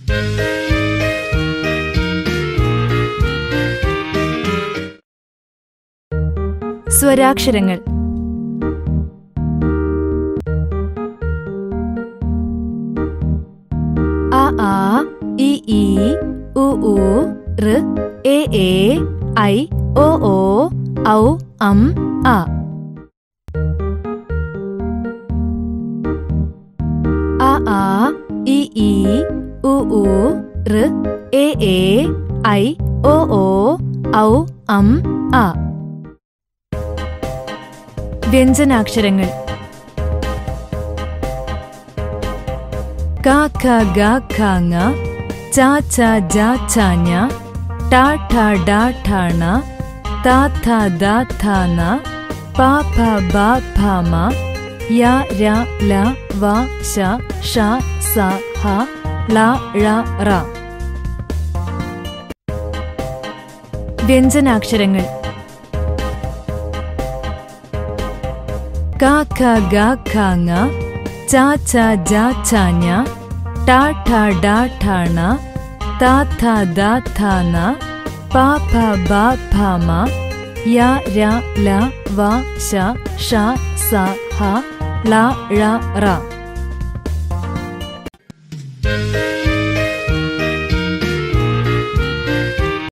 സ്വരാക്ഷരങ്ങൾ. അ ആ ഇ ഈ ഉ ഊ ഋ എ ഏ ഐ ഒ ഓ ഔ അം ആ. അ ആ ഇ ഈ ഉ ഊ ഋ എ ഏ ഐ ഒ ഓ ഔ അം ആ. വ്യഞ്ജനാക്ഷരങ്ങൾ. ക ഖ ഗ ഘ ങ ച ഛ ജ ഛ ഞ ട ഠ ഡ ഠ ണ ത ഥ ദ ഥ ന പ ഫ ബ ഭ മ യ ര ല വ ശ ഷ സ ഹ ള ഴ റ. വ്യഞ്ജനാക്ഷരങ്ങൾ. ക ഖ ഗ ഘ ങ ച ഛ ജ ഛ ഞ ട ഠ ഡ ഠ ണ ത ഥ ദ ഥ ന പ ഫ ബ ഭ മ യ ര ല വ ശ ഷ സ ഹ ള ഴ റ.